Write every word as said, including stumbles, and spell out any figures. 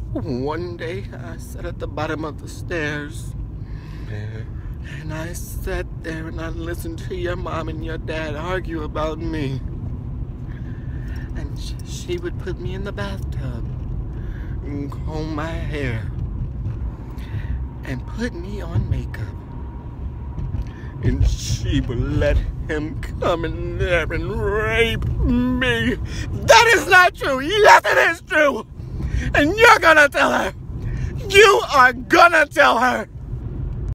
One day, I sat at the bottom of the stairs, and I sat there and I listened to your mom and your dad argue about me. And she would put me in the bathtub and comb my hair and put me on makeup. And she would let him come in there and rape me. That is not true. Yes, it is true. And you're gonna tell her. You are gonna tell her.